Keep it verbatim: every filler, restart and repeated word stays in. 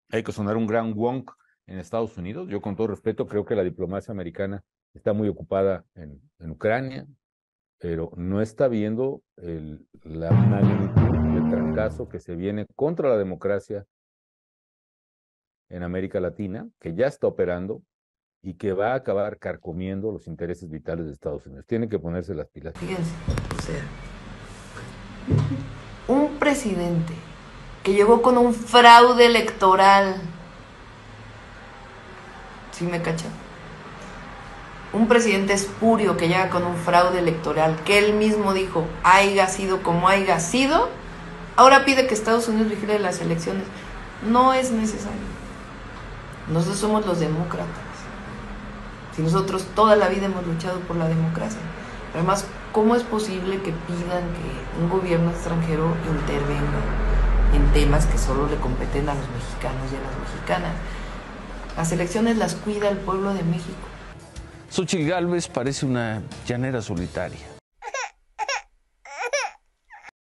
hay que sonar un gran wonk en Estados Unidos. Yo, con todo respeto, creo que la diplomacia americana está muy ocupada en, en Ucrania, pero no está viendo el, la magnitud del trancazo que se viene contra la democracia en América Latina, que ya está operando y que va a acabar carcomiendo los intereses vitales de Estados Unidos. Tienen que ponerse las pilas. Fíjense, o sea, un presidente que llegó con un fraude electoral, ¿sí me cachan? Un presidente espurio que llega con un fraude electoral, que él mismo dijo, haya sido como haya sido, ahora pide que Estados Unidos vigile las elecciones. No es necesario. Nosotros somos los demócratas. Si nosotros toda la vida hemos luchado por la democracia. Además, ¿cómo es posible que pidan que un gobierno extranjero intervenga en temas que solo le competen a los mexicanos y a las mexicanas? Las elecciones las cuida el pueblo de México. Xóchitl Gálvez parece una llanera solitaria.